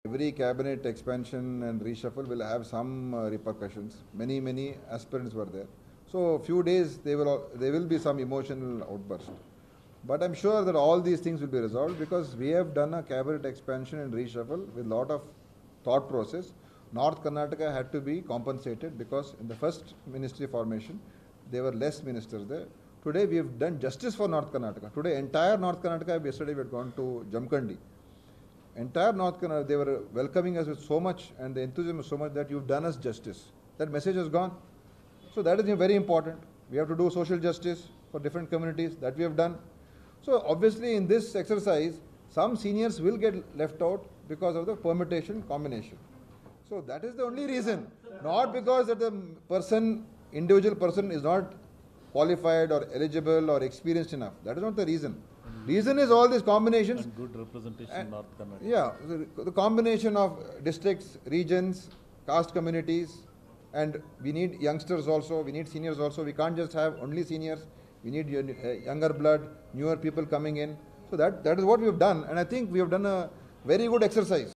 Every cabinet expansion and reshuffle will have some repercussions. Many aspirants were there. So few days there will be some emotional outburst. But I'm sure that all these things will be resolved because we have done a cabinet expansion and reshuffle with a lot of thought process. North Karnataka had to be compensated because in the first ministry formation there were less ministers there. Today we have done justice for North Karnataka. Today entire North Karnataka, yesterday we had gone to Jamkandi. Entire North Karnataka, they were welcoming us with so much and the enthusiasm was so much that you've done us justice. That message has gone. So that is very important. We have to do social justice for different communities. That we have done. So obviously in this exercise, some seniors will get left out because of the permutation combination. So that is the only reason. Not because that the individual person is not qualified or eligible or experienced enough. That is not the reason. Reason is all these combinations. And good representation in North Karnataka. Yeah, the combination of districts, regions, caste communities, and we need youngsters also, we need seniors also. We can't just have only seniors. We need younger blood, newer people coming in. So that is what we have done, and I think we have done a very good exercise.